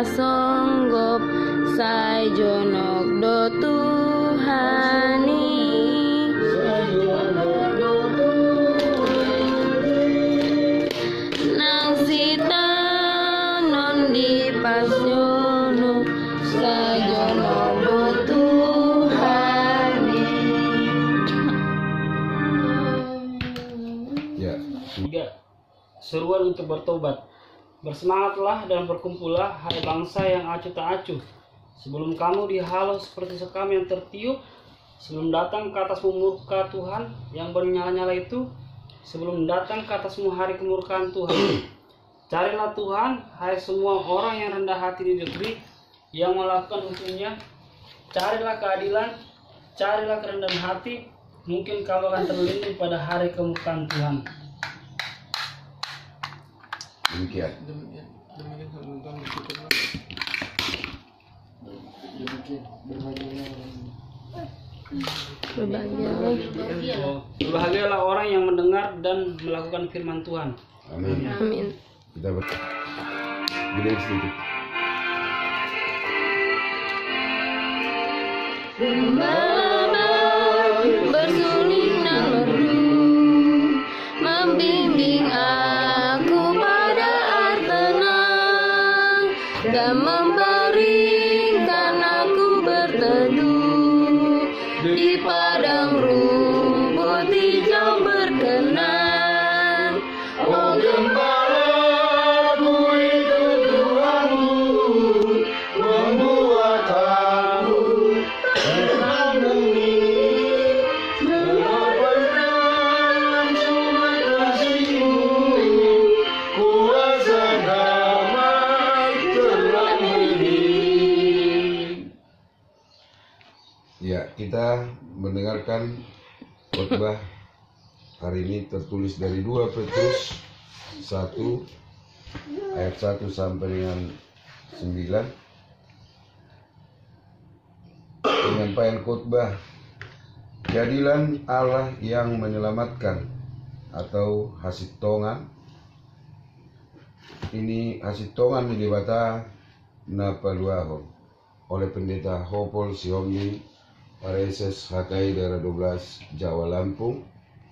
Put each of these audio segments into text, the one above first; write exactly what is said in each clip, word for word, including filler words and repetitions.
songgop sai jonok do Tuhani nang sita non di pasiono sai jonok do Tuhani. Ya. Tiga, seruan untuk bertobat. Bersemangatlah dan berkumpullah, hai bangsa yang acuh tak acuh. Sebelum kamu dihalau seperti sekam yang tertiup, sebelum datang ke atasmu murka Tuhan yang bernyala-nyala itu, sebelum datang ke atasmu hari kemurkaan Tuhan. Carilah Tuhan, hai semua orang yang rendah hati di negeri, yang melakukan hukumnya. Carilah keadilan, carilah kerendahan hati, mungkin kamu akan terlindung pada hari kemurkaan Tuhan. Demikian. Demikian, demikian Tuhan bersyukurlah. Berbahagialah. Berbahagialah orang yang mendengar dan melakukan firman Tuhan. Amin. Amin. Kita ber Gede sedikit. Gembala bersuling dan merdu membimbing aku pada air tenang dan membaringkan aku berteduh di padang rumput hijau berkenan. Oh gembalaku itu Tuhanku membuat aku senang demi berpegang sumber kasih-Mu, kuasa damai telah berdiri. Ya, kita mendengarkan khotbah hari ini tertulis dari dua Petrus satu ayat satu sampai dengan sembilan. Penyampaian khotbah, jadilah Allah yang menyelamatkan atau hasitongan. Ini hasitongan di dibata napaluaho oleh pendeta Hopol Siomi Pareses Hakai daerah dua belas Jawa Lampung.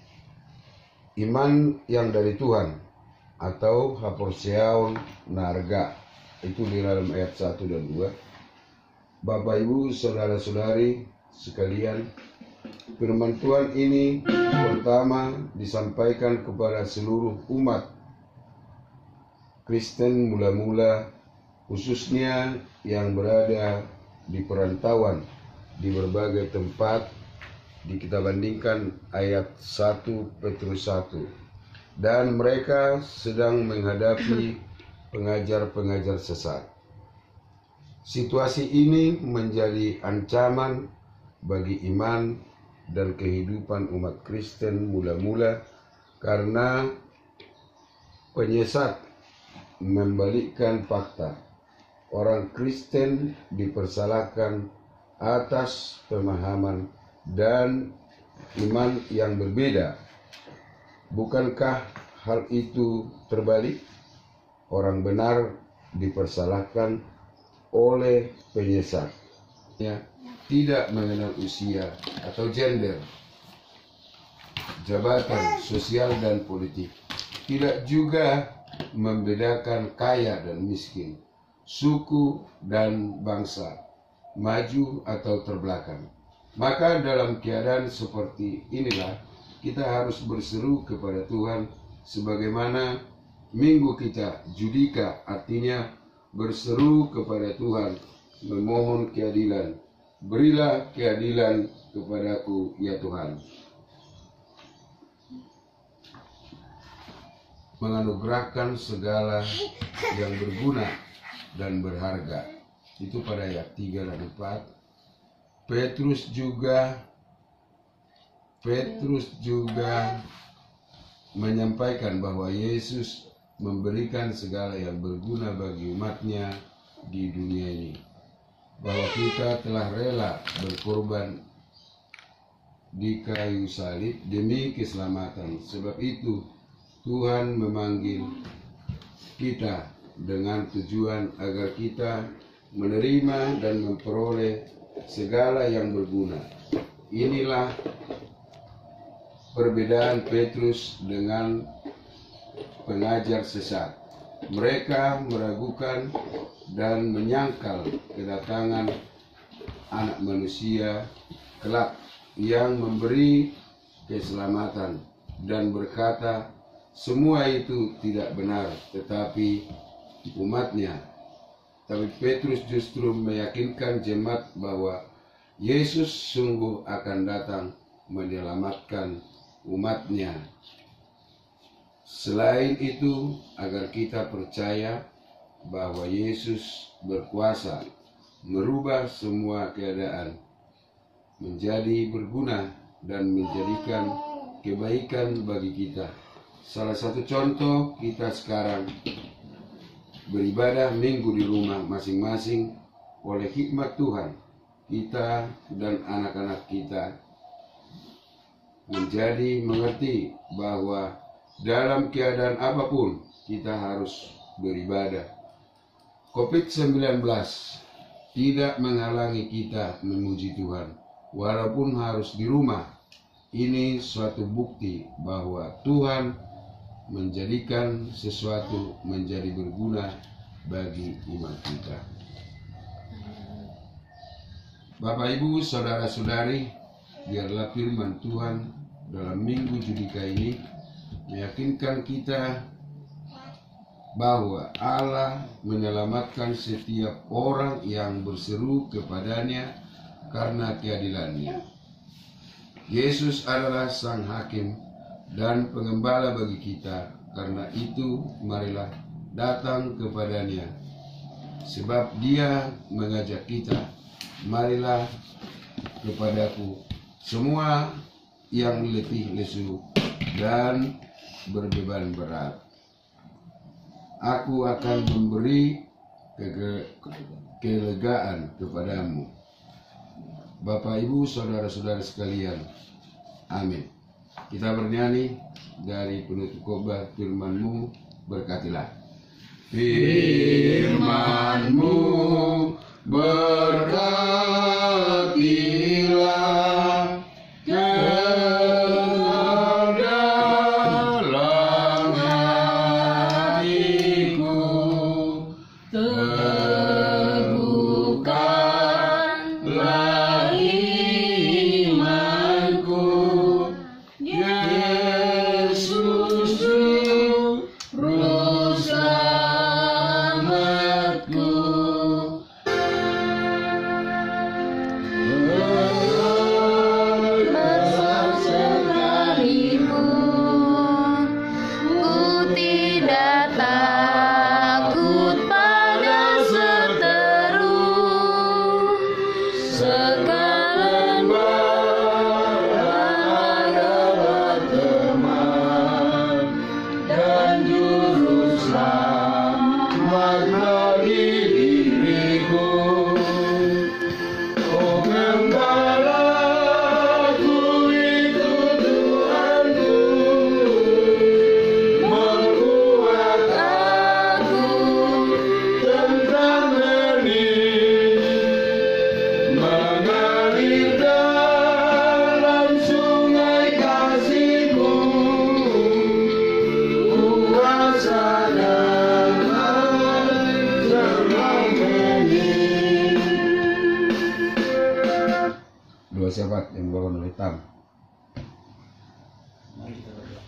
Iman yang dari Tuhan atau haporseaon narga, itu di dalam ayat satu dan dua. Bapak Ibu saudara-saudari sekalian, firman Tuhan ini pertama disampaikan kepada seluruh umat Kristen mula-mula, khususnya yang berada di perantauan di berbagai tempat. Kita bandingkan ayat satu Petrus satu, dan mereka sedang menghadapi pengajar-pengajar sesat. Situasi ini menjadi ancaman bagi iman dan kehidupan umat Kristen mula-mula karena penyesat membalikkan fakta. Orang Kristen dipersalahkan atas pemahaman dan iman yang berbeda. Bukankah hal itu terbalik? Orang benar dipersalahkan oleh penyesat. Ya, tidak mengenal usia atau gender, jabatan sosial dan politik. Tidak juga membedakan kaya dan miskin, suku dan bangsa, maju atau terbelakang. Maka dalam keadaan seperti inilah kita harus berseru kepada Tuhan sebagaimana minggu kita Judika, artinya berseru kepada Tuhan, memohon keadilan. Berilah keadilan kepadaku ya Tuhan. Menganugerahkan segala yang berguna dan berharga. Itu pada ayat tiga dan empat. Petrus juga Petrus juga menyampaikan bahwa Yesus memberikan segala yang berguna bagi umatnya di dunia ini. Bahwa kita telah rela berkorban di kayu salib demi keselamatan. Sebab itu Tuhan memanggil kita dengan tujuan agar kita menerima dan memperoleh segala yang berguna. Inilah perbedaan Petrus dengan pengajar sesat. Mereka meragukan dan menyangkal kedatangan Anak Manusia kelak yang memberi keselamatan dan berkata, semua itu tidak benar, tetapi umatnya. Tapi Petrus justru meyakinkan jemaat bahwa Yesus sungguh akan datang menyelamatkan umatnya. Selain itu, agar kita percaya bahwa Yesus berkuasa merubah semua keadaan menjadi berguna dan menjadikan kebaikan bagi kita. Salah satu contoh, kita sekarang beribadah minggu di rumah masing-masing. Oleh hikmat Tuhan, kita dan anak-anak kita menjadi mengerti bahwa dalam keadaan apapun kita harus beribadah. covid sembilan belas tidak menghalangi kita memuji Tuhan walaupun harus di rumah. Ini suatu bukti bahwa Tuhan menjadikan sesuatu menjadi berguna bagi iman kita. Bapak, Ibu, saudara-saudari, biarlah firman Tuhan dalam minggu Judika ini meyakinkan kita bahwa Allah menyelamatkan setiap orang yang berseru kepadanya karena keadilannya. Yesus adalah Sang Hakim dan Pengembala bagi kita. Karena itu, marilah datang kepadanya, sebab Dia mengajak kita, marilah kepadaku semua yang letih lesu dan berbeban berat, aku akan memberi ke kelegaan kepadamu. Bapak, Ibu, saudara-saudara sekalian, amin. Kita bernyanyi dari penutup khotbah, firman-Mu berkatilah. Firman-Mu berkatilah ke dalam hatiku, teguhkanlah imanku. Yesus Juru Selamatku. Besar sekalipun ku tidak takut pada seteru, sekarang adalah teman dan juru selamat bagi diriku. Oh Gembalaku, itu Tuhanku, membuat aku tentram hening, mengalir dalam sungai kasih-Mu, kuasa damai terbang hening. Dua sahabat yang berwarna hitam. Mari kita berdoa.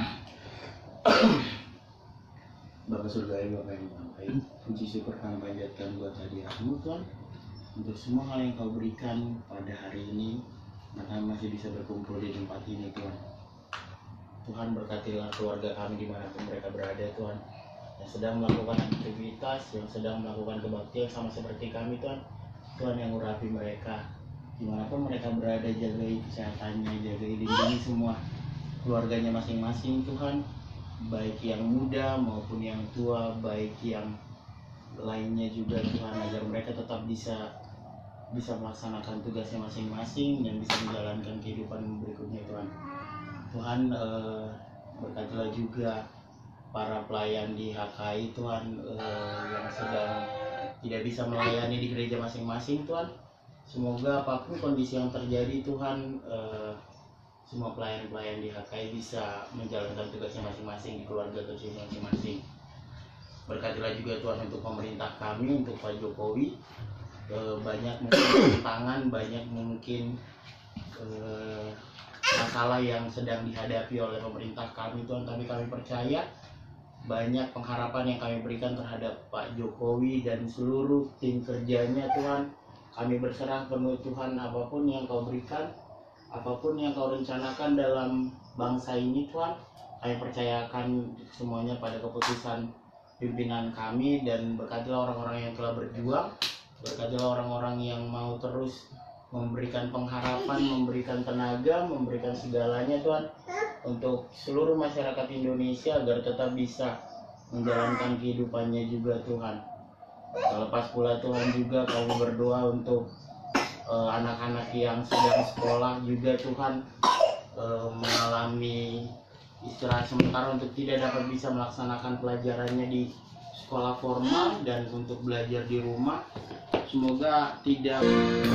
Bapa surgawi, Bapa yang maha baik, puji syukur kami panjatkan buat hadiah-Mu Tuhan, untuk semua hal yang Kau berikan pada hari ini, dan kami masih bisa berkumpul di tempat ini Tuhan. Tuhan, berkatilah keluarga kami dimanapun mereka berada Tuhan, yang sedang melakukan aktivitas, yang sedang melakukan kebaktian sama seperti kami Tuhan. Tuhan yang urapi mereka dimanapun mereka berada, jagai kesehatannya, jagai lindungi semua keluarganya masing-masing Tuhan, baik yang muda maupun yang tua, baik yang lainnya juga Tuhan, agar mereka tetap bisa bisa melaksanakan tugasnya masing-masing dan bisa menjalankan kehidupan berikutnya Tuhan. Tuhan, eh, berkatilah juga para pelayan di H K I Tuhan, eh, yang sedang tidak bisa melayani di gereja masing-masing Tuhan. Semoga apapun kondisi yang terjadi Tuhan, eh, semua pelayan-pelayan di H K I bisa menjalankan tugasnya masing-masing di keluarga atau masing-masing. Berkatilah juga Tuhan untuk pemerintah kami, untuk Pak Jokowi. Eh, banyak mungkin tantangan, banyak mungkin eh, masalah yang sedang dihadapi oleh pemerintah kami Tuhan, tapi kami percaya banyak pengharapan yang kami berikan terhadap Pak Jokowi dan seluruh tim kerjanya Tuhan. Kami berserah penuh Tuhan, apapun yang Kau berikan, apapun yang Kau rencanakan dalam bangsa ini Tuhan, kami percayakan semuanya pada keputusan pimpinan kami. Dan berkatilah orang-orang yang telah berjuang, berkatilah orang-orang yang mau terus memberikan pengharapan, memberikan tenaga, memberikan segalanya Tuhan untuk seluruh masyarakat Indonesia agar tetap bisa menjalankan kehidupannya juga Tuhan. Selepas pula Tuhan juga kami berdoa untuk uh, anak-anak yang sedang sekolah juga Tuhan, uh, mengalami istirahat sementara untuk tidak dapat bisa melaksanakan pelajarannya di sekolah formal dan untuk belajar di rumah. Semoga tidak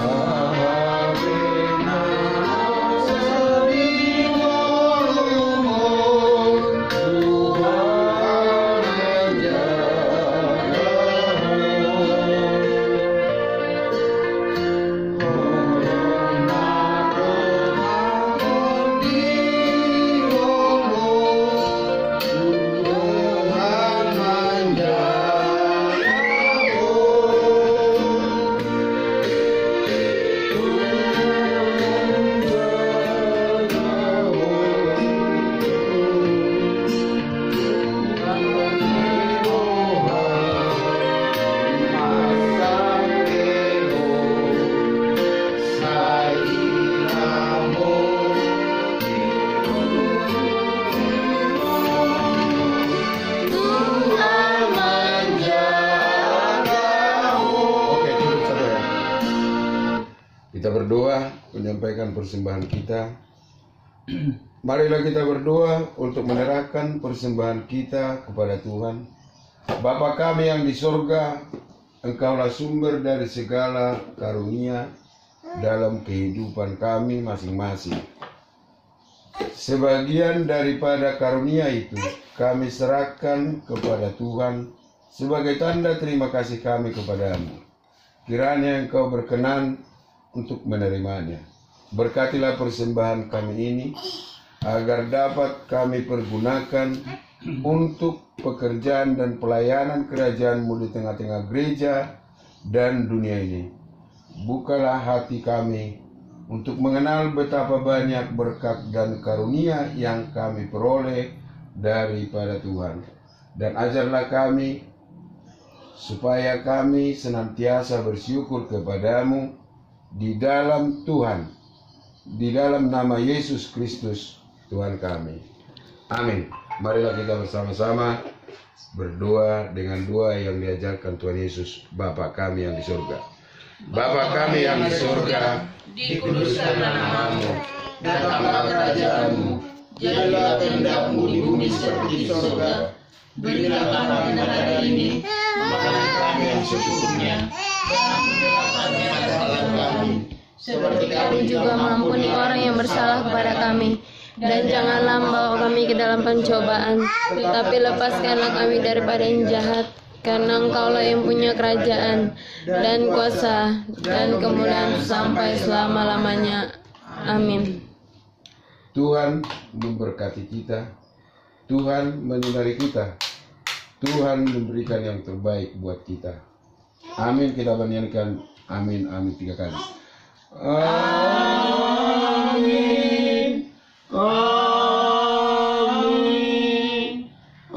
Kita berdoa menyampaikan persembahan kita. Marilah kita berdoa untuk menyerahkan persembahan kita kepada Tuhan. Bapa kami yang di surga, Engkaulah sumber dari segala karunia dalam kehidupan kami masing-masing. Sebagian daripada karunia itu kami serahkan kepada Tuhan sebagai tanda terima kasih kami kepadamu. Kiranya Engkau berkenan untuk menerimanya. Berkatilah persembahan kami ini agar dapat kami pergunakan untuk pekerjaan dan pelayanan kerajaan-Mu di tengah-tengah gereja dan dunia ini. Bukalah hati kami untuk mengenal betapa banyak berkat dan karunia yang kami peroleh daripada Tuhan. Dan ajarlah kami supaya kami senantiasa bersyukur kepadamu di dalam Tuhan, di dalam nama Yesus Kristus Tuhan kami. Amin. Marilah kita bersama-sama berdoa dengan doa yang diajarkan Tuhan Yesus, Bapa kami yang di surga. Bapa kami yang di surga, dikuduskanlah namamu, datanglah kerajaanmu, jadilah kehendak-Mu di bumi seperti di surga. Berilah kami hari ini makanan kami yang secukupnya, dan ampunilah kami kesalahan kami, seperti kami juga mengampuni orang yang bersalah kepada kami. Dan janganlah membawa kami ke dalam pencobaan, tetapi lepaskanlah kami daripada yang jahat. Karena Engkaulah yang punya kerajaan dan kuasa dan kemuliaan sampai selama-lamanya. Amin. Tuhan memberkati kita, Tuhan menyinari kita, Tuhan memberikan yang terbaik buat kita. Amin. Kita menyanyikan amin, amin tiga kali. Amin. Amin.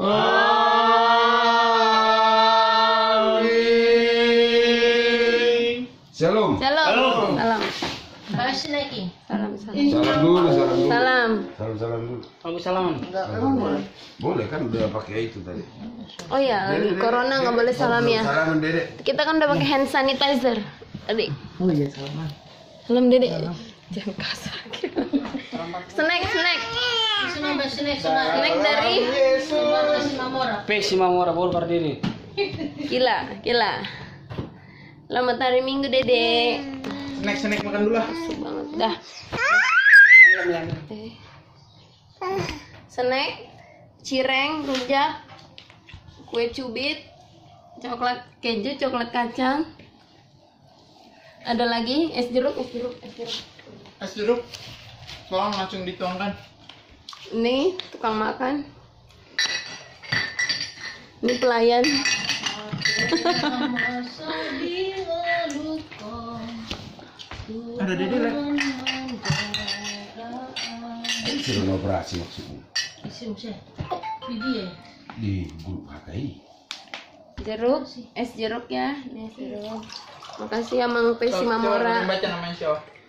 Amin. Shalom. Shalom. Salam. Salam. Salam dulu, salam dulu. Salam. Salam salam dulu. Kamu salaman. Boleh. Boleh kan udah pakai itu tadi. Oh ya, lagi corona nggak boleh salam ya. Salaman Dedek. Kita kan udah pakai hand sanitizer tadi. Oh iya, salaman. Salam Dedek. Jangan kasar. Snack, snack. Snack dari P Simamora baru berdiri. Gila, gila. Selamat hari Minggu, Dede. Snack snack makan dulu lah. Masuk banget dah. Eh. Snack, cireng, rujak, kue cubit, coklat keju, coklat kacang. Ada lagi es jeruk, es jeruk, es jeruk. Es jeruk. Tolong langsung dituangkan. Ini tukang makan. Ini pelayan. Ada Dede lah. Sudah operasi maksudnya di guru H K I. Jeruk, es jeruk ya. Ini es jeruk. Makasih ya Mang P Coba Simamora. baca namanya siapa?